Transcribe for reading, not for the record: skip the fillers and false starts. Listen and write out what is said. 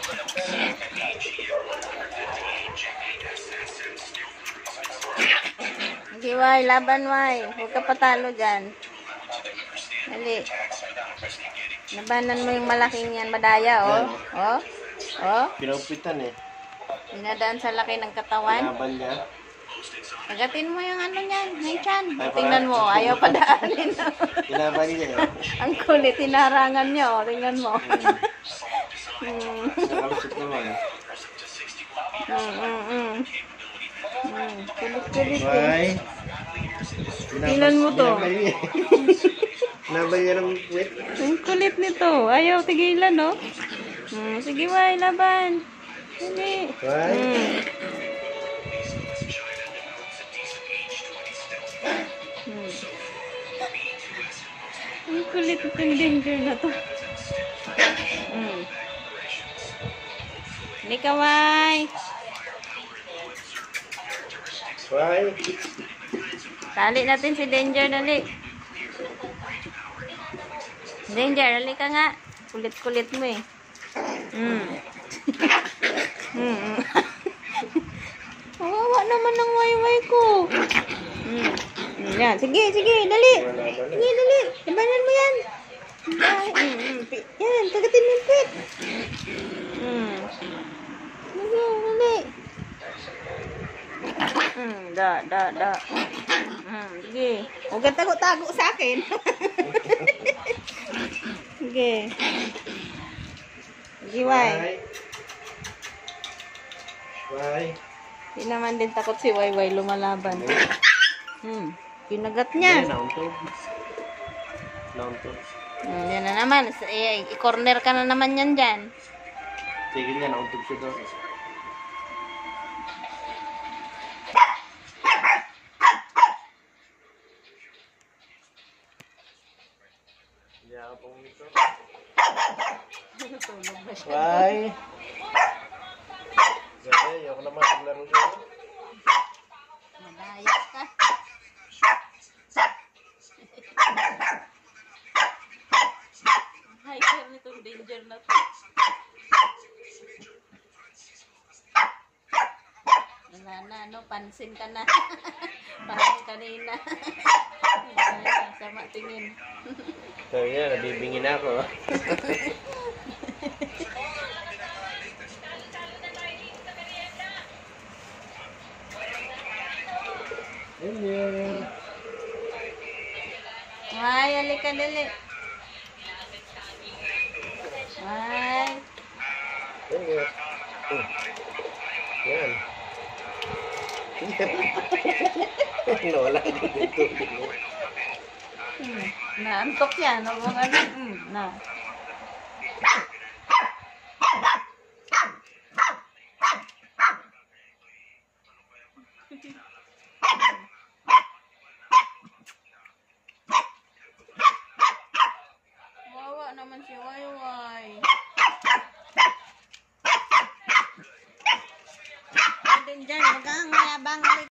Sige, Wai. Laban, Wai. Huwag ka patalo dyan. Dali. Labanan mo yung malaking yan. Madaya, oh. Oh. Oh. Pinaupitan eh. Dinadaan sa laki ng katawan. Laban niya. Agatin mo yung ano niyan. Yung chan. Tingnan mo. Ayaw padaanin. Tinaban niya eh. Ang kulit. Tinarangan niya, oh. Tingnan mo. Nakalusot naman. Kulit-kulit eh. Why? Tingnan mo to. Tinaban niya ng puwet. Ang kulit nito. Ayaw tigilan, no? Sige, Wai. Laban. Sige. Why? Ang kulit itong danger na to. Hindi ka, Wai. Why? Tali natin si Danger, dali. Danger, dali ka nga. Kulit-kulit mo eh. Kawawa naman ng wayway ko. Yan, sige, sige, dali. Sige, dali. Labanan mo yan. Yan, kagatin mo yung pit. Sige, dali. Da. Sige. Huwag kang tago-tago sa akin. Sige. Sige, Wai. Why? Hindi naman din takot si Wayway lumalaban. Kinagat niya. Nauntog. Yan na naman. I-corner ka na naman yan dyan. Sige nga, nauntog siya doon. Hindi ako pong nito. Why? Sige, ayoko naman paglaro siya. Madayas ka. Hiker nitong Danger na to. Wala na, no? Pansin ka na. Parang kanina. Sama tingin. Sabi niya, nabibingin ako. Ay, halika dali. Ay. Yan. Nawala ka dito. Naantok yan. Na. Wawa naman si Wayway. Din dyan, magkang mayabang.